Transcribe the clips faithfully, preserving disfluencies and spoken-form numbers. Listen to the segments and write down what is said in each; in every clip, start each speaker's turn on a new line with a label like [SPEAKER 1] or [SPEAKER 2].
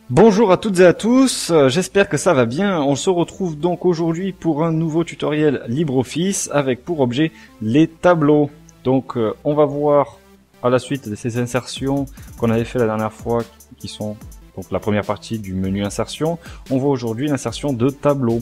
[SPEAKER 1] Bonjour à toutes et à tous, euh, j'espère que ça va bien. On se retrouve donc aujourd'hui pour un nouveau tutoriel LibreOffice avec pour objet les tableaux. Donc euh, on va voir à la suite de ces insertions qu'on avait fait la dernière fois, qui sont donc la première partie du menu insertion. On voit aujourd'hui l'insertion de tableaux.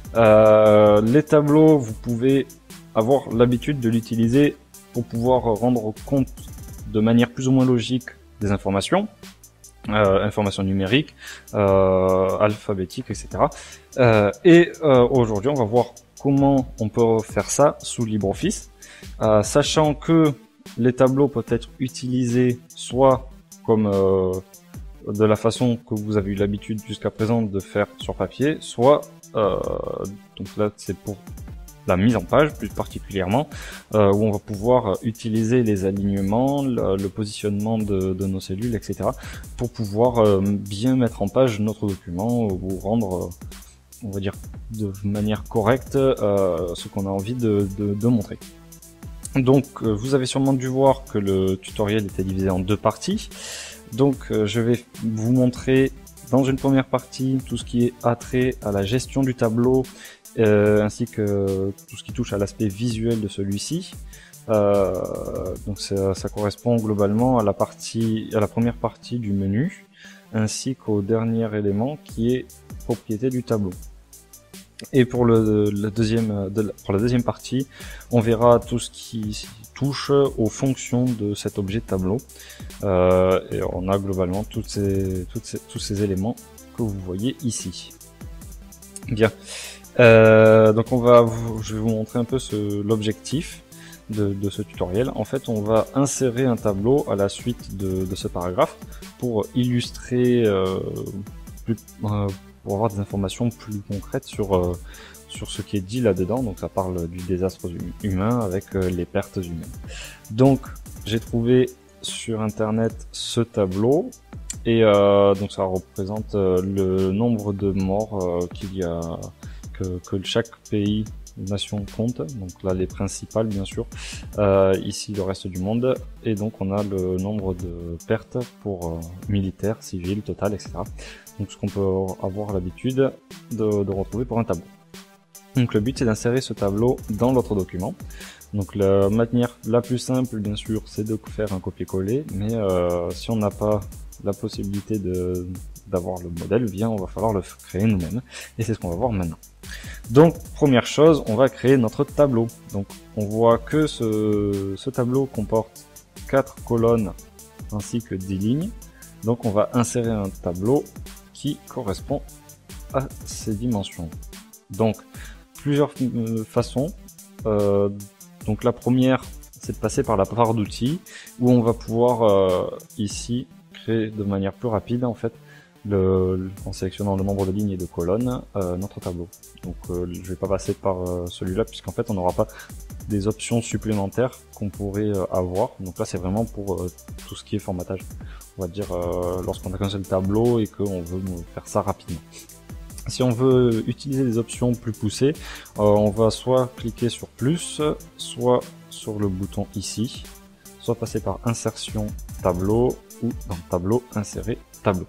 [SPEAKER 1] Euh, les tableaux, vous pouvez avoir l'habitude de l'utiliser pour pouvoir rendre compte de manière plus ou moins logique des informations. Euh, informations numériques, euh, alphabétiques, et cetera. Euh, et euh, aujourd'hui, on va voir comment on peut faire ça sous LibreOffice, euh, sachant que les tableaux peuvent être utilisés soit comme euh, de la façon que vous avez eu l'habitude jusqu'à présent de faire sur papier, soit euh, donc là c'est pour la mise en page plus particulièrement, euh, où on va pouvoir utiliser les alignements, le, le positionnement de, de nos cellules, et cetera, pour pouvoir euh, bien mettre en page notre document ou rendre, euh, on va dire, de manière correcte euh, ce qu'on a envie de, de, de montrer. Donc, euh, vous avez sûrement dû voir que le tutoriel était divisé en deux parties. Donc, euh, je vais vous montrer dans une première partie tout ce qui est attrait à la gestion du tableau, Euh, ainsi que tout ce qui touche à l'aspect visuel de celui-ci. Euh, donc ça, ça correspond globalement à la partie, à la première partie du menu, ainsi qu'au dernier élément qui est propriété du tableau. Et pour le, le deuxième, de la, pour la deuxième partie, on verra tout ce qui touche aux fonctions de cet objet de tableau. Euh, et on a globalement toutes ces, toutes ces, tous ces éléments que vous voyez ici. Bien. Euh, donc on va, vous, je vais vous montrer un peu l'objectif de, de ce tutoriel. En fait, on va insérer un tableau à la suite de, de ce paragraphe pour illustrer, euh, plus, euh, pour avoir des informations plus concrètes sur euh, sur ce qui est dit là-dedans. Donc ça parle du désastre humain avec euh, les pertes humaines. Donc j'ai trouvé sur internet ce tableau. Et euh, donc ça représente euh, le nombre de morts euh, qu'il y a, que, que chaque pays, nation compte. Donc là les principales bien sûr, euh, ici le reste du monde. Et donc on a le nombre de pertes pour euh, militaires, civils, total, et cetera. Donc ce qu'on peut avoir l'habitude de, de retrouver pour un tableau. Donc le but c'est d'insérer ce tableau dans notre document. Donc la manière la plus simple bien sûr c'est de faire un copier-coller, mais euh, si on n'a pas la possibilité de d'avoir le modèle, bien on va falloir le créer nous-mêmes, et c'est ce qu'on va voir maintenant. Donc première chose, on va créer notre tableau. Donc on voit que ce, ce tableau comporte quatre colonnes ainsi que dix lignes. Donc on va insérer un tableau qui correspond à ces dimensions. Donc plusieurs façons. Euh, donc la première, c'est de passer par la barre d'outils, où on va pouvoir euh, ici créer de manière plus rapide en fait, le, en sélectionnant le nombre de lignes et de colonnes, euh, notre tableau. Donc euh, je vais pas passer par euh, celui-là, puisqu'en fait on n'aura pas des options supplémentaires qu'on pourrait euh, avoir. Donc là c'est vraiment pour euh, tout ce qui est formatage. On va dire euh, lorsqu'on a qu'un seul tableau et qu'on veut faire ça rapidement. Si on veut utiliser des options plus poussées, euh, on va soit cliquer sur plus, soit sur le bouton ici, soit passer par insertion tableau, ou dans tableau insérer tableau.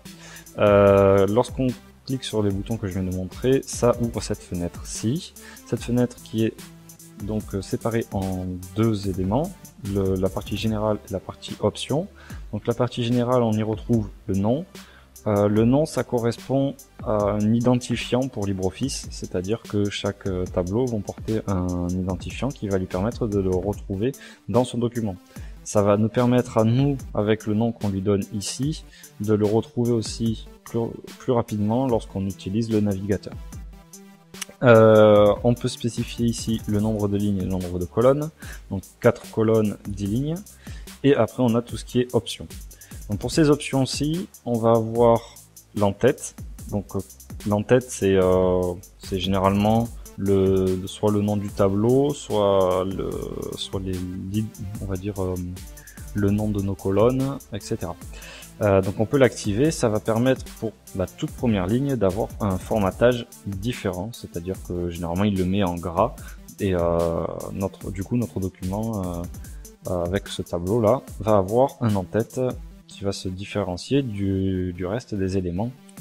[SPEAKER 1] Euh, Lorsqu'on clique sur les boutons que je viens de montrer, ça ouvre cette fenêtre-ci. Cette fenêtre qui est donc séparée en deux éléments, le, la partie générale et la partie option. Donc la partie générale, on y retrouve le nom. Euh, le nom, ça correspond à un identifiant pour LibreOffice, c'est-à-dire que chaque euh, tableau va porter un identifiant qui va lui permettre de le retrouver dans son document. Ça va nous permettre à nous, avec le nom qu'on lui donne ici, de le retrouver aussi plus, plus rapidement lorsqu'on utilise le navigateur. Euh, on peut spécifier ici le nombre de lignes et le nombre de colonnes, donc quatre colonnes, dix lignes, et après on a tout ce qui est options. Donc pour ces options-ci, on va avoir l'entête. Donc euh, l'entête, c'est euh, c'est généralement le soit le nom du tableau, soit le soit les on va dire euh, le nom de nos colonnes, et cetera. Euh, donc on peut l'activer. Ça va permettre pour la toute première ligne d'avoir un formatage différent, c'est-à-dire que généralement il le met en gras et euh, notre du coup notre document euh, avec ce tableau là va avoir un en-tête qui va se différencier du, du reste des éléments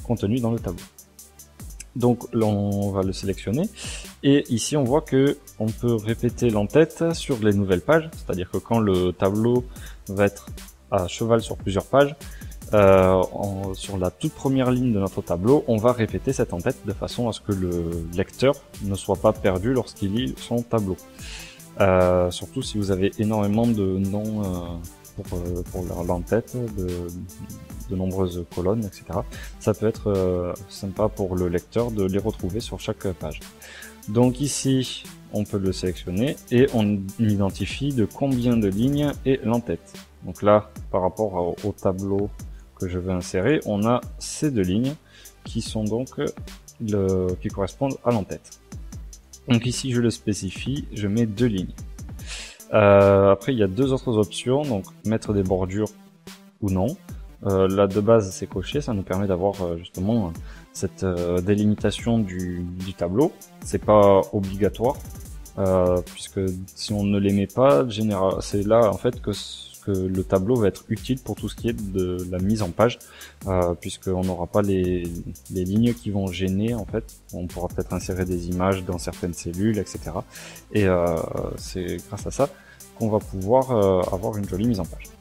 [SPEAKER 1] contenu dans le tableau. Donc là, on va le sélectionner et ici on voit que on peut répéter l'entête sur les nouvelles pages, c'est-à-dire que quand le tableau va être à cheval sur plusieurs pages, euh, en, sur la toute première ligne de notre tableau, on va répéter cette entête de façon à ce que le lecteur ne soit pas perdu lorsqu'il lit son tableau. Euh, surtout si vous avez énormément de noms euh, pour, euh, pour l'entête, de, de nombreuses colonnes, et cetera. Ça peut être euh, sympa pour le lecteur de les retrouver sur chaque page. Donc ici, on peut le sélectionner et on identifie de combien de lignes est l'entête. Donc là, par rapport au, au tableau que je veux insérer, on a ces deux lignes qui sont donc le, qui correspondent à l'entête. Donc ici, je le spécifie, je mets deux lignes. Euh, après, il y a deux autres options, donc mettre des bordures ou non. Euh, là, de base, c'est coché, ça nous permet d'avoir euh, justement cette euh, délimitation du, du tableau. C'est pas obligatoire, euh, puisque si on ne les met pas, c'est là en fait que, que le tableau va être utile pour tout ce qui est de la mise en page, euh, puisqu'on n'aura pas les, les lignes qui vont gêner en fait. On pourra peut-être insérer des images dans certaines cellules, et cetera. Et euh, c'est grâce à ça qu'on va pouvoir euh, avoir une jolie mise en page.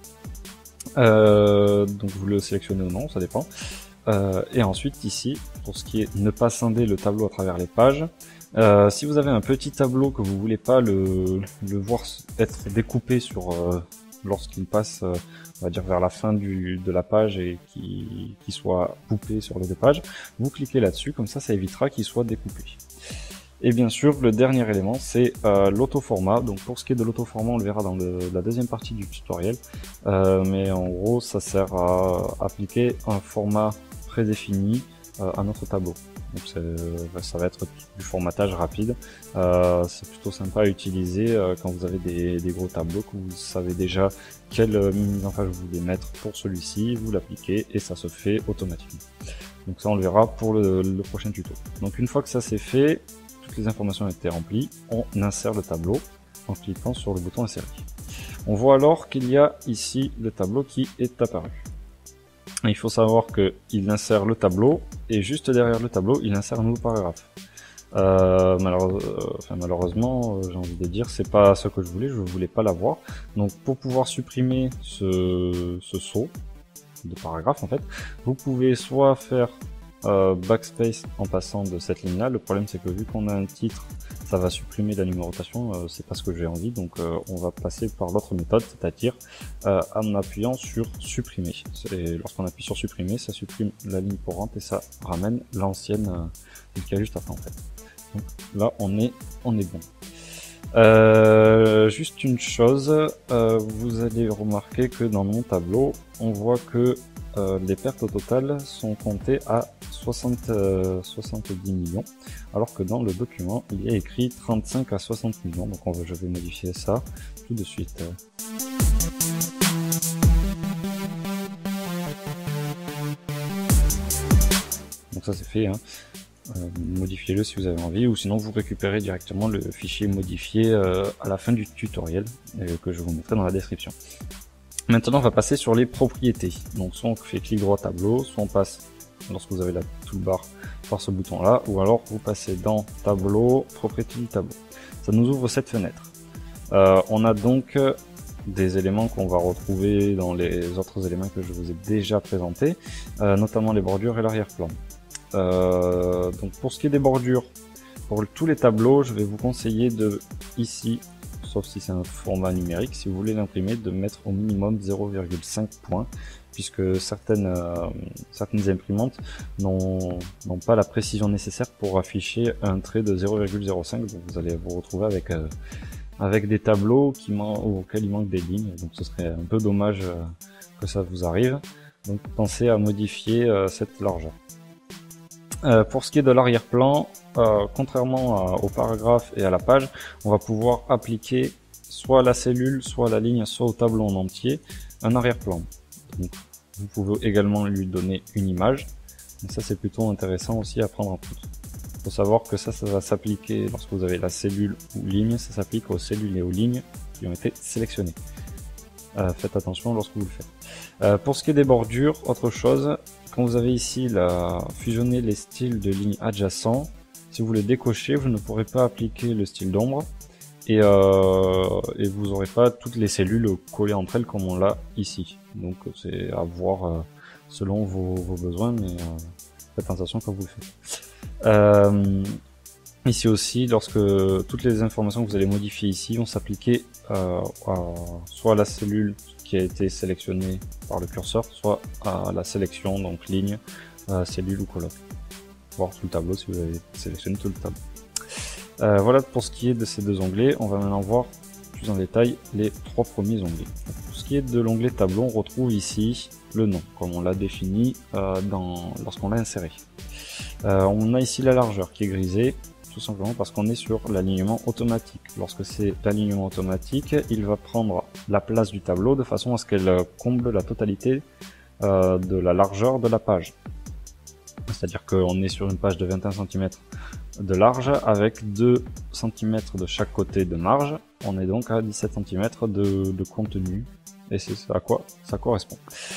[SPEAKER 1] Euh, donc vous le sélectionnez ou non, ça dépend. Euh, et ensuite ici, pour ce qui est ne pas scinder le tableau à travers les pages, euh, si vous avez un petit tableau que vous voulez pas le, le voir être découpé sur euh, lorsqu'il passe, euh, on va dire vers la fin du, de la page et qui, qui soit coupé sur les deux pages, vous cliquez là-dessus, comme ça, ça évitera qu'il soit découpé. Et bien sûr, le dernier élément, c'est euh, l'auto-format. Donc pour ce qui est de l'auto-format, on le verra dans le, la deuxième partie du tutoriel. Euh, mais en gros, ça sert à appliquer un format prédéfini euh, à notre tableau. Donc ça va être du formatage rapide. Euh, c'est plutôt sympa à utiliser euh, quand vous avez des, des gros tableaux, que vous savez déjà quelle mise en page vous voulez mettre pour celui-ci, vous l'appliquez et ça se fait automatiquement. Donc ça, on le verra pour le, le prochain tuto. Donc une fois que ça c'est fait, toutes les informations ont été remplies, on insère le tableau en cliquant sur le bouton insérer. On voit alors qu'il y a ici le tableau qui est apparu. Il faut savoir qu'il insère le tableau et juste derrière le tableau, il insère un nouveau paragraphe. Euh, malheureusement, euh, enfin, malheureusement euh, j'ai envie de dire, c'est pas ce que je voulais, je voulais pas l'avoir. Donc pour pouvoir supprimer ce, ce saut de paragraphe, en fait, vous pouvez soit faire euh, backspace en passant de cette ligne là. Le problème c'est que vu qu'on a un titre, ça va supprimer la numérotation, euh, c'est pas ce que j'ai envie, donc euh, on va passer par l'autre méthode, c'est-à-dire euh, en appuyant sur supprimer. Et lorsqu'on appuie sur supprimer, ça supprime la ligne courante et ça ramène l'ancienne euh, qu'il y a juste après en fait. Donc là on est on est bon. Euh, juste une chose, euh, vous allez remarquer que dans mon tableau, on voit que euh, les pertes au total sont comptées à soixante, euh, soixante-dix millions, alors que dans le document, il y a écrit trente-cinq à soixante millions. Donc on va, je vais modifier ça tout de suite. Donc ça c'est fait, hein. Euh, modifiez-le si vous avez envie, ou sinon vous récupérez directement le fichier modifié euh, à la fin du tutoriel euh, que je vous mettrai dans la description. Maintenant on va passer sur les propriétés. Donc soit on fait clic droit tableau, soit on passe, lorsque vous avez la toolbar, par ce bouton là, ou alors vous passez dans tableau, propriété du tableau. Ça nous ouvre cette fenêtre. Euh, on a donc des éléments qu'on va retrouver dans les autres éléments que je vous ai déjà présentés, euh, notamment les bordures et l'arrière-plan. Euh, donc pour ce qui est des bordures, pour tous les tableaux, je vais vous conseiller de, ici, sauf si c'est un format numérique, si vous voulez l'imprimer, de mettre au minimum zéro virgule cinq points, puisque certaines, euh, certaines imprimantes n'ont pas la précision nécessaire pour afficher un trait de zéro virgule zéro cinq, donc vous allez vous retrouver avec, euh, avec des tableaux qui auxquels il manque des lignes, donc ce serait un peu dommage euh, que ça vous arrive. Donc pensez à modifier euh, cette largeur. Euh, pour ce qui est de l'arrière-plan, euh, contrairement à, au paragraphe et à la page, on va pouvoir appliquer soit à la cellule, soit à la ligne, soit au tableau en entier, un arrière-plan. Donc, vous pouvez également lui donner une image. Donc ça c'est plutôt intéressant aussi à prendre en compte. Il faut savoir que ça, ça va s'appliquer lorsque vous avez la cellule ou ligne, ça s'applique aux cellules et aux lignes qui ont été sélectionnées. Euh, faites attention lorsque vous le faites. Euh, pour ce qui est des bordures, autre chose, quand vous avez ici la, fusionné les styles de lignes adjacents, si vous les décochez, vous ne pourrez pas appliquer le style d'ombre et, euh, et vous n'aurez pas toutes les cellules collées entre elles comme on l'a ici. Donc c'est à voir euh, selon vos, vos besoins, mais euh, faites attention quand vous le faites. Euh, ici aussi, lorsque toutes les informations que vous allez modifier ici vont s'appliquer euh, à, soit à la cellule qui a été sélectionnée par le curseur, soit à la sélection, donc ligne, euh, cellule ou colonne. Voir tout le tableau si vous avez sélectionné tout le tableau. Euh, voilà pour ce qui est de ces deux onglets. On va maintenant voir plus en détail les trois premiers onglets. Pour ce qui est de l'onglet tableau, on retrouve ici le nom, comme on l'a défini euh, dans, lorsqu'on l'a inséré. Euh, on a ici la largeur qui est grisée, tout simplement parce qu'on est sur l'alignement automatique. Lorsque c'est l'alignement automatique, il va prendre la place du tableau de façon à ce qu'elle comble la totalité euh, de la largeur de la page. C'est-à-dire qu'on est sur une page de vingt et un centimètres de large avec deux centimètres de chaque côté de marge. On est donc à dix-sept centimètres de, de contenu et c'est à quoi ça correspond.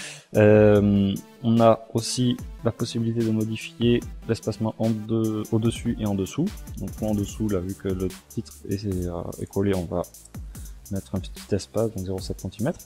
[SPEAKER 1] Euh, on a aussi la possibilité de modifier l'espacement en de, au-dessus et en dessous. Donc en dessous, là, vu que le titre est, est collé, on va mettre un petit espace, donc zéro virgule sept centimètres.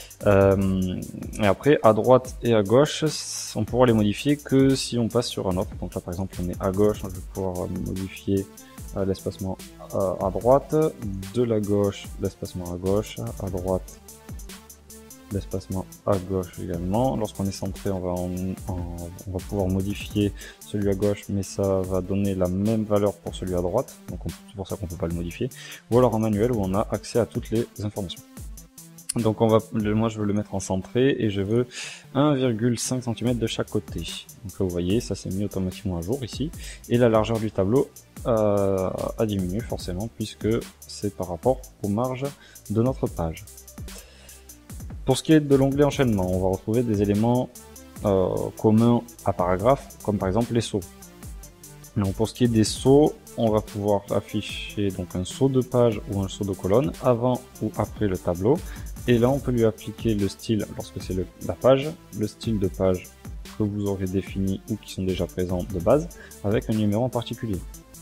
[SPEAKER 1] Euh, et après, à droite et à gauche, on pourra les modifier que si on passe sur un autre. Donc là, par exemple, on est à gauche, je vais pouvoir modifier euh, l'espacement à, à droite, de la gauche, l'espacement à gauche, à droite, l'espacement à gauche également. Lorsqu'on est centré, on va, en, en, on va pouvoir modifier celui à gauche, mais ça va donner la même valeur pour celui à droite, donc c'est pour ça qu'on peut pas le modifier. Ou alors en manuel où on a accès à toutes les informations. Donc on va, moi je veux le mettre en centré et je veux un virgule cinq centimètres de chaque côté. Donc là vous voyez, ça s'est mis automatiquement à jour ici. Et la largeur du tableau euh, a diminué forcément puisque c'est par rapport aux marges de notre page. Pour ce qui est de l'onglet enchaînement, on va retrouver des éléments euh, communs à paragraphe, comme par exemple les sauts. Donc pour ce qui est des sauts, on va pouvoir afficher donc un saut de page ou un saut de colonne avant ou après le tableau. Et là on peut lui appliquer le style lorsque c'est la page, le style de page que vous aurez défini ou qui sont déjà présents de base, avec un numéro en particulier.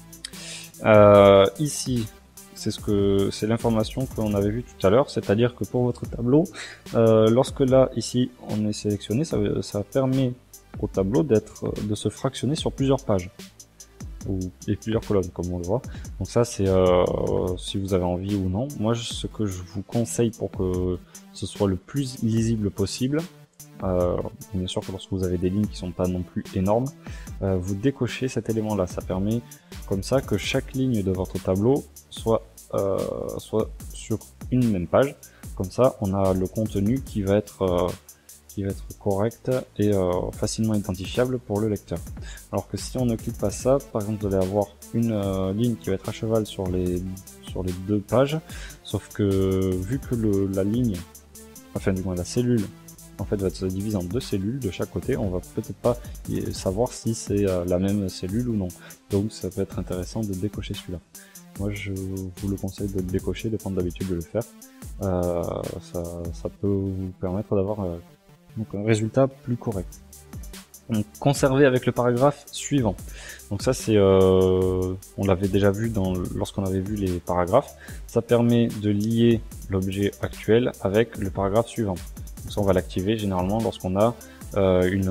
[SPEAKER 1] Euh, ici, c'est ce que c'est l'information qu'on avait vue tout à l'heure, c'est-à-dire que pour votre tableau, euh, lorsque là ici on est sélectionné, ça, ça permet au tableau d'être, de se fractionner sur plusieurs pages ou et plusieurs colonnes comme on le voit. Donc ça c'est euh, si vous avez envie ou non. Moi ce que je vous conseille pour que ce soit le plus lisible possible, euh, bien sûr que lorsque vous avez des lignes qui sont pas non plus énormes, euh, vous décochez cet élément là. Ça permet comme ça que chaque ligne de votre tableau soit Euh, soit sur une même page. Comme ça on a le contenu qui va être euh, qui va être correct et euh, facilement identifiable pour le lecteur. Alors que si on ne clique pas ça, par exemple vous allez avoir une euh, ligne qui va être à cheval sur les sur les deux pages, sauf que vu que le, la ligne, enfin du moins la cellule en fait va se diviser en deux cellules de chaque côté, on va peut-être pas savoir si c'est euh, la même cellule ou non. Donc ça peut être intéressant de décocher celui-là. Moi je vous le conseille de le décocher, de prendre l'habitude de le faire. Euh, ça, ça peut vous permettre d'avoir euh, donc un résultat plus correct. Donc conserver avec le paragraphe suivant. Donc ça c'est, euh, on l'avait déjà vu dans lorsqu'on avait vu les paragraphes. Ça permet de lier l'objet actuel avec le paragraphe suivant. Donc ça on va l'activer généralement lorsqu'on a euh, une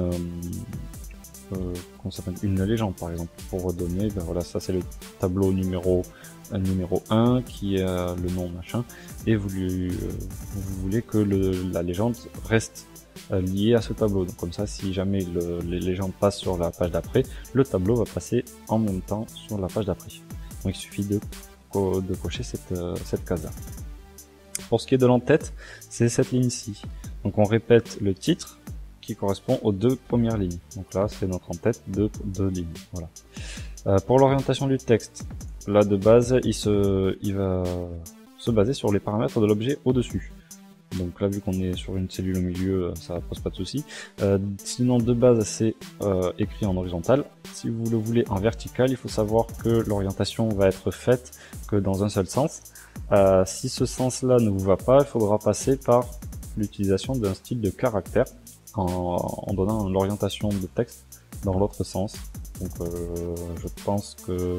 [SPEAKER 1] euh, comment ça s'appelle, une légende par exemple, pour redonner, ben voilà, ça c'est le tableau numéro numéro un qui est euh, le nom machin, et vous, lui, euh, vous voulez que le, la légende reste euh, liée à ce tableau. Donc comme ça, si jamais le, les légendes passent sur la page d'après, le tableau va passer en même temps sur la page d'après. Donc il suffit de, co de cocher cette, euh, cette case là. Pour ce qui est de l'entête, c'est cette ligne-ci. Donc on répète le titre qui correspond aux deux premières lignes. Donc là c'est notre en-tête de deux lignes. Voilà. Euh, pour l'orientation du texte, là de base il se, il va se baser sur les paramètres de l'objet au-dessus. Donc là vu qu'on est sur une cellule au milieu, ça pose pas de souci. Euh, sinon de base c'est euh, écrit en horizontal. Si vous le voulez en vertical, il faut savoir que l'orientation va être faite que dans un seul sens. Euh, si ce sens-là ne vous va pas, il faudra passer par l'utilisation d'un style de caractère. en, en donnant l'orientation de texte dans l'autre sens. Donc euh, je pense que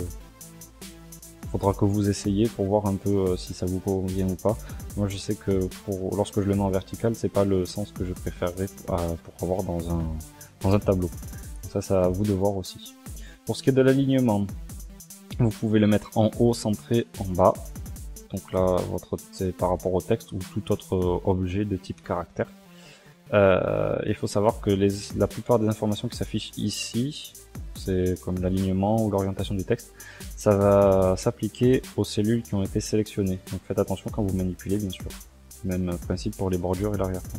[SPEAKER 1] faudra que vous essayiez pour voir un peu euh, si ça vous convient ou pas. Moi je sais que pour lorsque je le mets en vertical, c'est pas le sens que je préférerais pour, euh, pour avoir dans un dans un tableau. Donc ça, c'est à vous de voir aussi. Pour ce qui est de l'alignement, vous pouvez le mettre en haut, centré, en bas. Donc là, votre c'est par rapport au texte ou tout autre objet de type caractère. Euh, il faut savoir que les, la plupart des informations qui s'affichent ici, c'est comme l'alignement ou l'orientation du texte, ça va s'appliquer aux cellules qui ont été sélectionnées. Donc faites attention quand vous manipulez, bien sûr. Même principe pour les bordures et l'arrière-plan.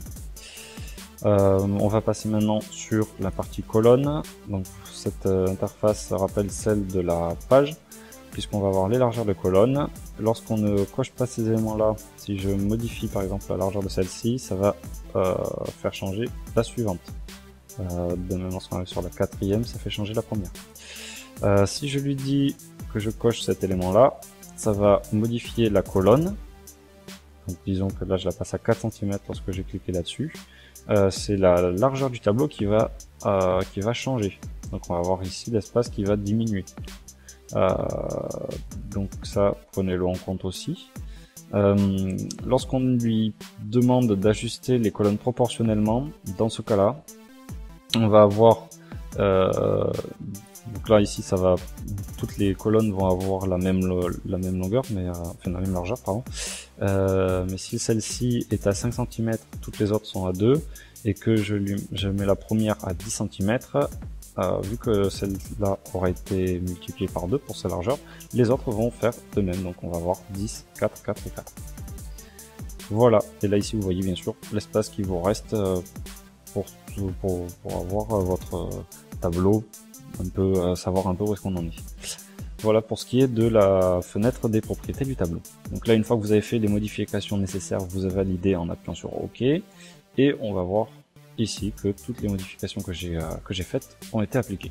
[SPEAKER 1] Euh, on va passer maintenant sur la partie colonne. Donc cette euh, interface rappelle celle de la page, puisqu'on va avoir les largeurs de colonne. Lorsqu'on ne coche pas ces éléments-là, si je modifie par exemple la largeur de celle-ci, ça va euh, faire changer la suivante. Euh, de même, lorsqu'on arrive sur la quatrième, ça fait changer la première. Euh, si je lui dis que je coche cet élément-là, ça va modifier la colonne. Donc disons que là je la passe à quatre centimètres lorsque j'ai cliqué là-dessus. Euh, c'est la largeur du tableau qui va, euh, qui va changer. Donc on va voir ici l'espace qui va diminuer. Euh, donc ça, prenez-le en compte aussi. Euh, lorsqu'on lui demande d'ajuster les colonnes proportionnellement, dans ce cas-là, on va avoir euh, donc là ici ça va, toutes les colonnes vont avoir la même la même longueur, mais euh, enfin la même largeur pardon. Euh, mais si celle-ci est à cinq centimètres, toutes les autres sont à deux, et que je lui je mets la première à dix centimètres. Euh, vu que celle-là aura été multipliée par deux pour sa largeur, les autres vont faire de même. Donc on va avoir dix, quatre, quatre et quatre. Voilà, et là ici vous voyez bien sûr l'espace qui vous reste euh, pour, pour, pour avoir euh, votre euh, tableau, un peu euh, savoir un peu où est-ce qu'on en est. Voilà pour ce qui est de la fenêtre des propriétés du tableau. Donc là, une fois que vous avez fait les modifications nécessaires, vous avez validé en appuyant sur OK, et on va voir ici que toutes les modifications que j'ai euh, que j'ai faites ont été appliquées.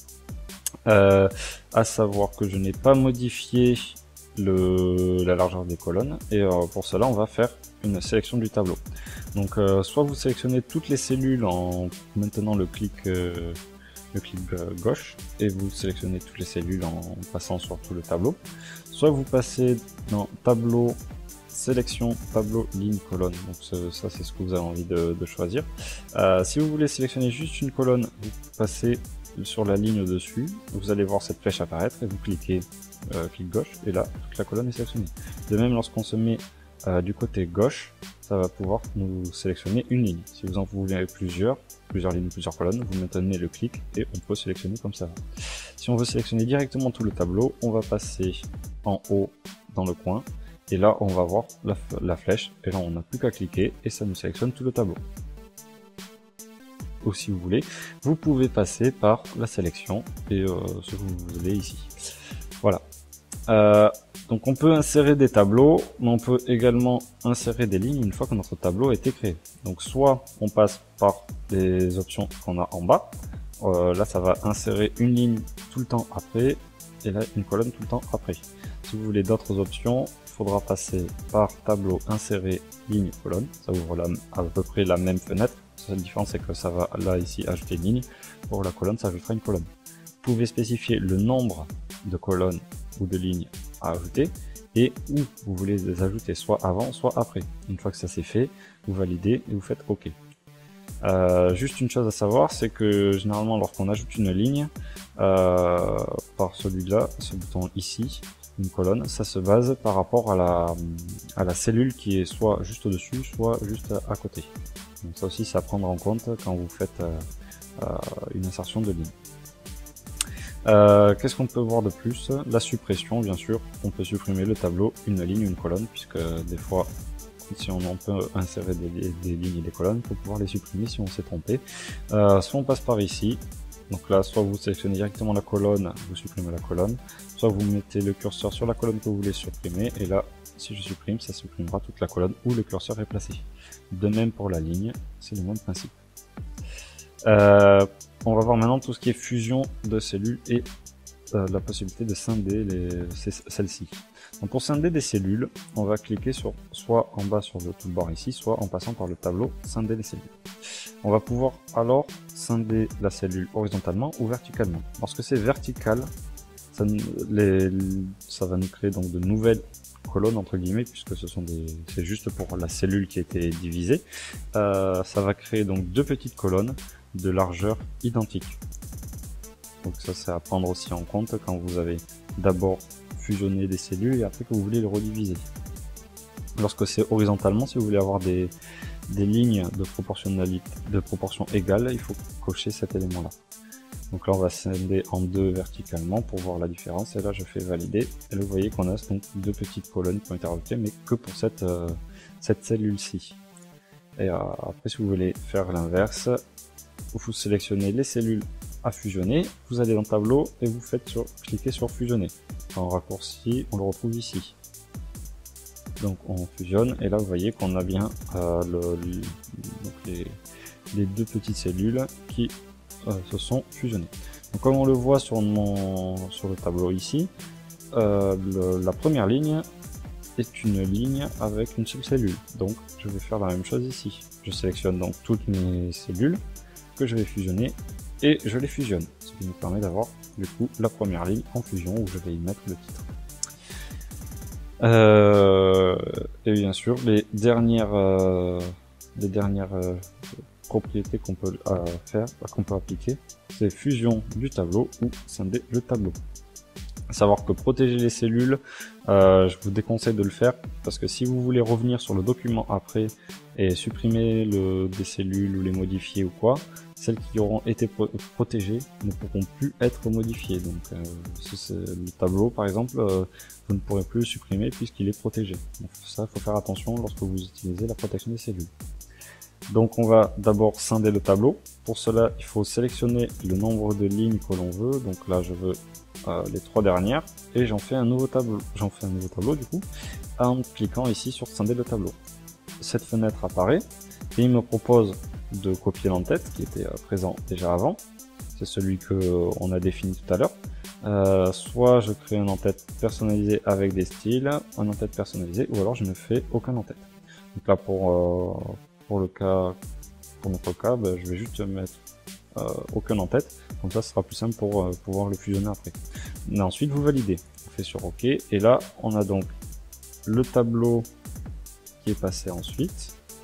[SPEAKER 1] Euh, à savoir que je n'ai pas modifié le, la largeur des colonnes, et euh, pour cela on va faire une sélection du tableau. Donc euh, soit vous sélectionnez toutes les cellules en maintenant le clic euh, le clic gauche, et vous sélectionnez toutes les cellules en passant sur tout le tableau, soit vous passez dans tableau, sélection, tableau, ligne, colonne. Donc ça c'est ce que vous avez envie de, de choisir. Euh, si vous voulez sélectionner juste une colonne, vous passez sur la ligne au-dessus, vous allez voir cette flèche apparaître, et vous cliquez euh, clic gauche, et là toute la colonne est sélectionnée. De même, lorsqu'on se met euh, du côté gauche, ça va pouvoir nous sélectionner une ligne. Si vous en voulez plusieurs, plusieurs lignes, plusieurs colonnes, vous maintenez le clic et on peut sélectionner comme ça. Si on veut sélectionner directement tout le tableau, on va passer en haut dans le coin, et là on va voir la, la flèche, et là on n'a plus qu'à cliquer et ça nous sélectionne tout le tableau. Ou si vous voulez, vous pouvez passer par la sélection et euh, ce que vous voulez ici. Voilà. Euh, donc on peut insérer des tableaux, mais on peut également insérer des lignes une fois que notre tableau a été créé. Donc soit on passe par les options qu'on a en bas, euh, là ça va insérer une ligne tout le temps après, et là une colonne tout le temps après. Si vous voulez d'autres options, il faudra passer par tableau, insérer, ligne, colonne, ça ouvre la, à peu près la même fenêtre. La seule différence c'est que ça va là ici ajouter une ligne, pour la colonne ça ajoutera une colonne. Vous pouvez spécifier le nombre de colonnes ou de lignes à ajouter, et où vous voulez les ajouter, soit avant soit après. Une fois que ça c'est fait, vous validez et vous faites OK. Euh, juste une chose à savoir, c'est que généralement lorsqu'on ajoute une ligne euh, par celui-là, ce bouton ici, une colonne, ça se base par rapport à la, à la cellule qui est soit juste au-dessus, soit juste à côté. Donc ça aussi c'est à prendre en compte quand vous faites euh, euh, une insertion de ligne. Euh, Qu'est-ce qu'on peut voir de plus? La suppression, bien sûr. On peut supprimer le tableau, une ligne, une colonne, puisque des fois, si on en peut insérer des, des lignes et des colonnes, pour pouvoir les supprimer si on s'est trompé. Euh, soit on passe par ici. Donc là, soit vous sélectionnez directement la colonne, vous supprimez la colonne, soit vous mettez le curseur sur la colonne que vous voulez supprimer, et là, si je supprime, ça supprimera toute la colonne où le curseur est placé. De même pour la ligne, c'est le même principe. Euh, on va voir maintenant tout ce qui est fusion de cellules et euh, la possibilité de scinder celles-ci. Donc pour scinder des cellules, on va cliquer sur soit en bas sur le toolbar ici, soit en passant par le tableau scinder les cellules. On va pouvoir alors scinder la cellule horizontalement ou verticalement. Lorsque c'est vertical, ça, les, ça va nous créer donc de nouvelles colonnes entre guillemets, puisque ce sont des, c'est juste pour la cellule qui a été divisée. Euh, ça va créer donc deux petites colonnes de largeur identique. Donc ça c'est à prendre aussi en compte quand vous avez d'abord fusionné des cellules et après que vous voulez les rediviser. Lorsque c'est horizontalement, si vous voulez avoir des, des lignes de proportionnalité, de proportion égale, il faut cocher cet élément là. Donc là on va scinder en deux verticalement pour voir la différence, et là je fais valider, et là vous voyez qu'on a donc deux petites colonnes qui ont été rajoutées, mais que pour cette, euh, cette cellule-ci. Et euh, après si vous voulez faire l'inverse, vous sélectionnez les cellules à fusionner, vous allez dans le tableau et vous faites sur, cliquez sur fusionner. En raccourci, on le retrouve ici. Donc on fusionne, et là vous voyez qu'on a bien euh, le, le, donc les, les deux petites cellules qui Euh, se sont fusionnés. Donc comme on le voit sur mon sur le tableau ici, euh, le, la première ligne est une ligne avec une seule cellule. Donc je vais faire la même chose ici. Je sélectionne donc toutes mes cellules que je vais fusionner et je les fusionne, ce qui nous permet d'avoir du coup la première ligne en fusion où je vais y mettre le titre. Euh, et bien sûr les dernières euh, les dernières euh, propriétés qu'on peut euh, faire, qu'on peut appliquer, c'est fusion du tableau ou scinder le tableau. À savoir que protéger les cellules, euh, je vous déconseille de le faire parce que si vous voulez revenir sur le document après et supprimer le, des cellules ou les modifier ou quoi, celles qui auront été pro protégées ne pourront plus être modifiées. Donc euh, c'est le tableau par exemple, euh, vous ne pourrez plus le supprimer puisqu'il est protégé. Donc ça, il faut faire attention lorsque vous utilisez la protection des cellules. Donc on va d'abord scinder le tableau. Pour cela, il faut sélectionner le nombre de lignes que l'on veut. Donc là, je veux euh, les trois dernières et j'en fais un nouveau tableau. J'en fais un nouveau tableau du coup en cliquant ici sur scinder le tableau. Cette fenêtre apparaît et il me propose de copier l'entête qui était euh, présent déjà avant. C'est celui que euh, on a défini tout à l'heure. Euh, soit je crée un en-tête personnalisé avec des styles, un en-tête personnalisé, ou alors je ne fais aucun en-tête. Donc là pour euh, Pour le cas, pour notre cas, ben, je vais juste mettre euh, aucun en tête, comme ça ce sera plus simple pour euh, pouvoir le fusionner après. Mais ensuite vous validez, on fait sur OK, et là on a donc le tableau qui est passé ensuite.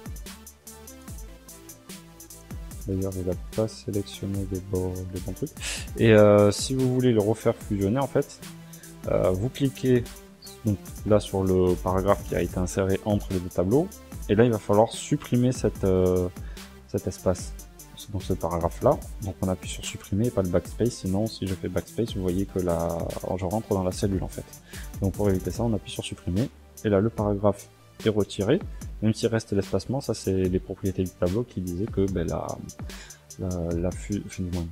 [SPEAKER 1] D'ailleurs il n'a pas sélectionné les bons, les bons trucs. Et euh, si vous voulez le refaire fusionner en fait, euh, vous cliquez donc là sur le paragraphe qui a été inséré entre les deux tableaux. Et là, il va falloir supprimer cette, euh, cet espace, donc ce paragraphe-là. Donc on appuie sur supprimer et pas le backspace. Sinon, si je fais backspace, vous voyez que là, je rentre dans la cellule en fait. Donc pour éviter ça, on appuie sur supprimer. Et là, le paragraphe est retiré. Même s'il reste l'espacement, ça c'est les propriétés du tableau qui disaient que ben, la, la, la fu,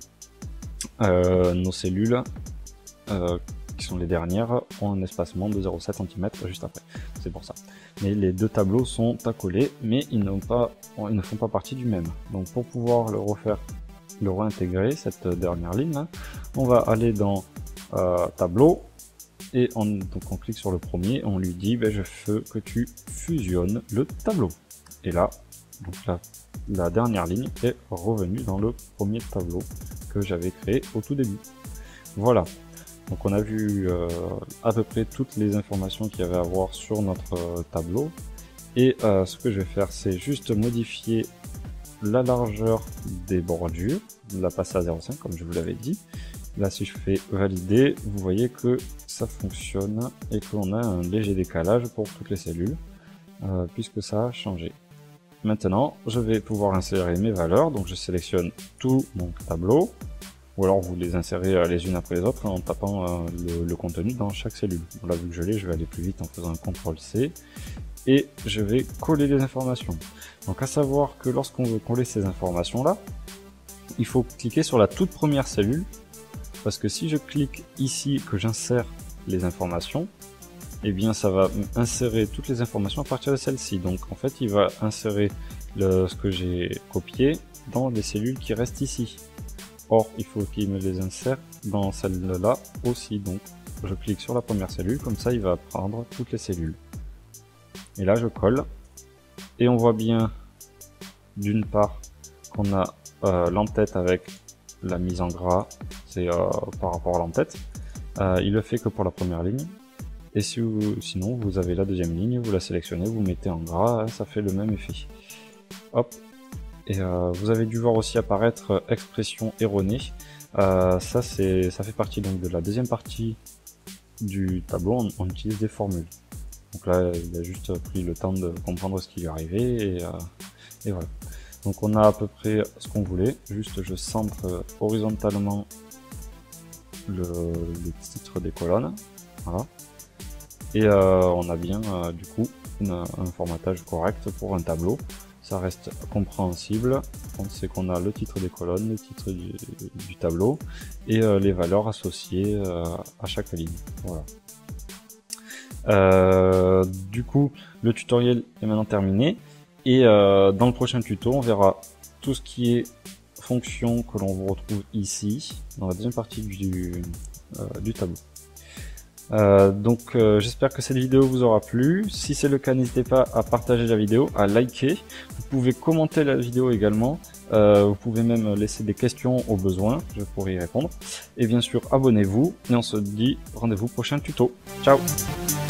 [SPEAKER 1] euh, nos cellules euh, qui sont les dernières, ont un espacement de zéro virgule sept centimètres juste après. C'est pour ça. Mais les deux tableaux sont accolés, mais ils, n'ont pas, ils ne font pas partie du même. Donc pour pouvoir le refaire, le réintégrer, cette dernière ligne là, on va aller dans euh, tableau, et on, donc on clique sur le premier, on lui dit ben, je veux que tu fusionnes le tableau. Et là, donc là, la dernière ligne est revenue dans le premier tableau que j'avais créé au tout début. Voilà. Donc on a vu euh, à peu près toutes les informations qu'il y avait à voir sur notre euh, tableau. Et euh, ce que je vais faire, c'est juste modifier la largeur des bordures, la passer à zéro virgule cinq comme je vous l'avais dit. Là si je fais valider, vous voyez que ça fonctionne et qu'on a un léger décalage pour toutes les cellules, euh, puisque ça a changé. Maintenant, je vais pouvoir insérer mes valeurs, donc je sélectionne tout mon tableau, ou alors vous les insérez les unes après les autres en tapant euh, le, le contenu dans chaque cellule. Bon, là vu que je l'ai, je vais aller plus vite en faisant un contrôle C, et je vais coller les informations. Donc à savoir que lorsqu'on veut coller ces informations là, il faut cliquer sur la toute première cellule, parce que si je clique ici que j'insère les informations, eh bien ça va insérer toutes les informations à partir de celle-ci. Donc en fait il va insérer le, ce que j'ai copié dans les cellules qui restent ici. Or il faut qu'il me les insère dans celle-là aussi. Donc je clique sur la première cellule, comme ça il va prendre toutes les cellules. Et là je colle, et on voit bien d'une part qu'on a euh, l'entête avec la mise en gras, c'est euh, par rapport à l'entête. Euh, il le fait que pour la première ligne. Et si vous, sinon vous avez la deuxième ligne, vous la sélectionnez, vous mettez en gras, ça fait le même effet. Hop. Et euh, vous avez dû voir aussi apparaître euh, expression erronée. Euh, ça c'est, ça fait partie donc de la deuxième partie du tableau. On, on utilise des formules. Donc là, il a juste pris le temps de comprendre ce qui lui arrivait et, euh, et voilà. Donc on a à peu près ce qu'on voulait. Juste, je centre euh, horizontalement le, le titre des colonnes. Voilà. Et euh, on a bien euh, du coup une, un formatage correct pour un tableau. Ça reste compréhensible. On sait qu'on a le titre des colonnes, le titre du, du tableau et euh, les valeurs associées euh, à chaque ligne. Voilà. Euh, du coup, le tutoriel est maintenant terminé. Et euh, dans le prochain tuto, on verra tout ce qui est fonction que l'on retrouve ici, dans la deuxième partie du, euh, du tableau. Euh, donc euh, j'espère que cette vidéo vous aura plu. Si c'est le cas, n'hésitez pas à partager la vidéo, à liker. Vous pouvez commenter la vidéo également. Euh, vous pouvez même laisser des questions au besoin, je pourrai y répondre. Et bien sûr, abonnez-vous. Et on se dit rendez-vous prochain tuto. Ciao!